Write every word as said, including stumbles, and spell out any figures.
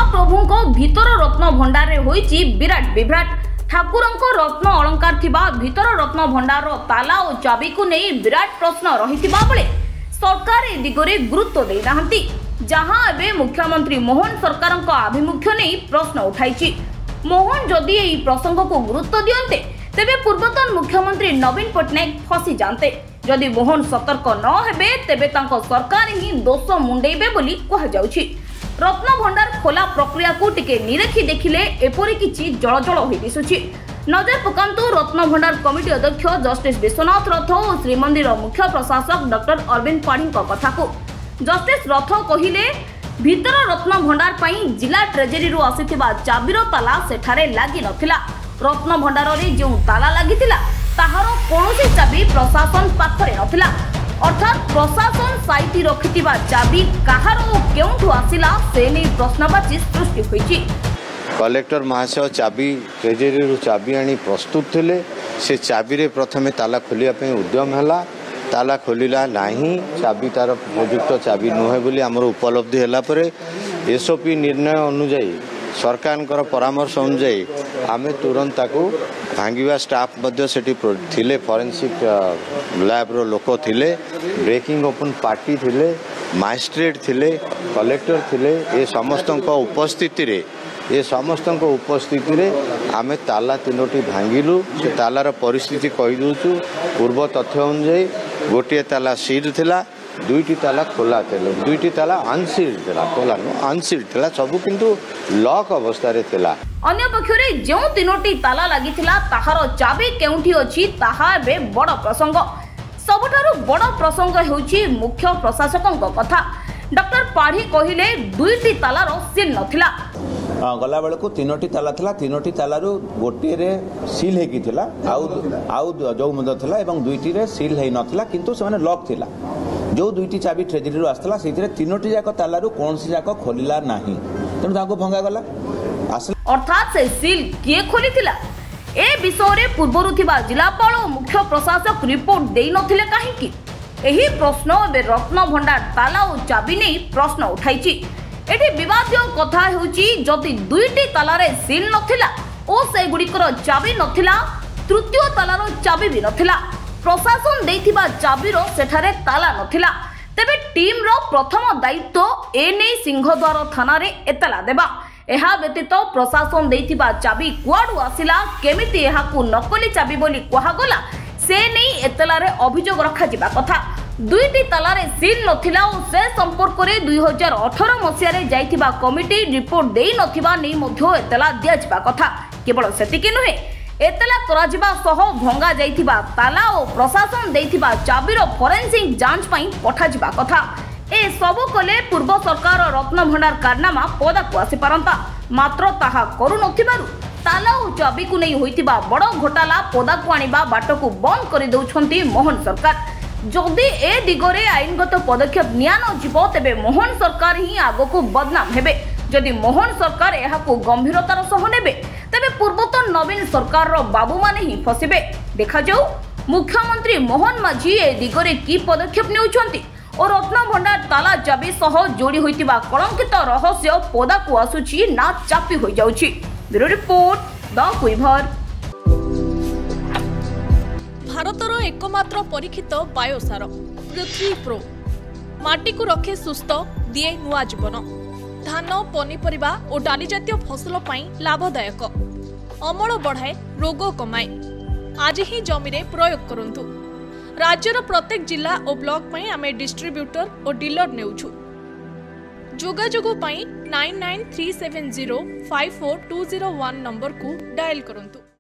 महाप्रभु भीतर रत्न भंडार होईची विराट विभ्राट। ठाकुरं रत्न अलंकार थिबा भीतर रत्न भंडार ताला और चाबी को नहीं विराट प्रश्न रहिथिबा बेले सरकार ए दिगरे गुरुत्व दे नाहंती। जहां एबे मुख्यमंत्री मोहन सरकार आभिमुख्य नहीं प्रश्न उठाई। मोहन जदि एही प्रसंग को गुरुत्व दियंते तेबे पूर्वतन मुख्यमंत्री नवीन पट्टनायक फसी जानते। जदि मोहन सतर्क न हेबे तेबे तांको सरकार ही दोष मुंडेबे बोली कहा जाउछि। रत्न भंडार खोला प्रक्रिया को टिके निरेखी देखिले एपरि किछि जळजळ होई दिसुछि। नजर पकांतु रत्न भंडार कमिटी अध्यक्ष जस्टिस विश्वनाथ रथ और श्रीमंदिर मुख्य प्रशासक डॉक्टर अरविंद पाढ़ी कथा को। जस्टिस रथ कहिले भीतर रत्न भंडार पई जिला ट्रेजरी रु आसीथिबा चाबीर ताला सेठारे लागि नथिला। रत्न भंडार रे जो ताला लागिथिला ताहार कोनोसी चाबी प्रशासन पाखरे नथिला। अर्थात प्रशासन साइती रखिथिबा चाबी काहार ओ केउठु आसिला से नै प्रश्नवाची सृष्टि होईची। कलेक्टर महाशय चाबी ट्रेजरी रु चाबी आनी प्रस्तुत थिले। से चाबी रे प्रथमे ताला खोलिया पे उद्यम हला। ताला खोलिला नहीं। चाबी तार उपयुक्त चाबी नुहे बोली आमर उपलब्धि होला परे एसओपी निर्णय अनुଯାयी सरकार परामर्श अनुଯାयी आमे तुरंत ताकू भांगिवा स्टाफ मध्य सेठी थिले। फॉरेंसिक लैब रो लोक थिले, ब्रेकिंग ओपन पार्टी थिले, मजिस्ट्रेट थिले, कलेक्टर थिले। ए समस्त उपस्थिति रे ये समस्त उपस्थिति रे आमे ताला तीनोटी भांगिलु। से तालार परिस्थिति कही दूचु। पूर्व तथ्य अनुଯାयी गोटे ताला सील थिला, दुईटी ताला खोला थिला, दुईटी ताला अनसील्ड थिला, खोला नो अनसील्ड थिला, सब किंतु लॉक अवस्था रे थिला। अन्य पक्षरे जो तीनोटी ताला लागिथिला ताहार चाबी केउठी अछि ताहा बे बड़ प्रसंग। सबठारु बड़ प्रसंग हेउछि मुख्य प्रशासकक कथा। डॉक्टर पाढ़ी कहिले दुईटी तालार सील नथिला। गला बेलू तीनोटी ताला थिला। तीनोटी तालारू गोटे रे सील हेकी थिला, आउ आउ जो मद थिला एवं दुईटी रे सील हेई नथिला, किंतु से लॉक थिला। जो दुईटी चाबी ट्रेजरी रु आसला सेथिरे तीनोटी जाक तालारू कोनसी जाक खोलिला नाही, तेणु ताको भंगा गला। अर्थात से सील किए खोलिथिला ए विषय रे पूर्वरु थिबा जिलापाल और मुख्य प्रशासक रिपोर्ट देई नथिले काहेकि? एही प्रश्न एबे रत्न भंडार ताला और चाबी नै प्रश्न उठाइछि। एठी विवादीय कथा हेउछि जदि दुईटी तालारे सील नथिला ओ से गुडिकर चाबी नथिला, तृतीय तालार चाबी भी नथिला, प्रशासन देइथिबा चाबीरो सेठारे ताला नथिला, तेबे टीम रो प्रथम दायित्व ए नै सिंहद्वार थाना रे एतला देबा। एहा व्यतीत प्रशासन देइथिबा चाबी कुआडू आसिला, केमिति एहाकू नकली चाबी बोली कहा गला से नै एतला रे अभियोग रखा जिबा कथा। दुईटी तालारे सील नथिला और से संपर्क रे दुई हजार अठारह मसीह रे जाइथिबा कमिटी रिपोर्ट देई नथिबा नै मध्य एतला दिया जिबा कथा। केवल सेतिके नुहे, एतला करा जिबा सह भंगा जाइथिबा ताला और प्रशासन देइथिबा चाबीर फॉरेंसिक जांच पई पठा जिबा कथा। ए सब कले पूर्व सरकार रत्न भंडार कारनामा पदाकू आसी पारंता, मात्र ताहा करू नथिबारु ताला और चाबी को नहीं होइतिबा बड़ घोटाला पदाकू आनिबा बाटकू बंद करि दउछंती मोहन सरकार। जदि ए दिगरे आईनगत पदक्षेप निया न जिवो तेबे मोहन सरकार ही आगको बदनाम हेबे। जदि मोहन सरकार एहाकू गंभीरतार सह नेबे तेबे पूर्वतन नवीन सरकार रो बाबू माने ही फसिबे। देखा जाऊ मुख्यमंत्री मोहन माझी ए दिगरे की पदक्षेप नेउछंती और रत्न भंडार ताला चाबी सह जोड़ी होइतिबा कलंकित रहस्य पदाकू आसुची ना चापी होई जाउची। Bureau report the Quiver. भारतर एकमात्र परीक्षित बायोसार पृथ्वी प्रो माटी को रखे सुस्थ दिए नुआ जीवन। धान पनीपरिबा और डाली जातीय फसल पाई लाभदायक, अमल बढ़ाए, रोग कमाए। आज ही जमी रे प्रयोग करंतु। राज्यर प्रत्येक जिला और ब्लॉक में आमे डिस्ट्रीब्यूटर और डीलर नेउछु। जोगाजोग पाई nine nine three seven zero five four two zero one number को डायल करंतु।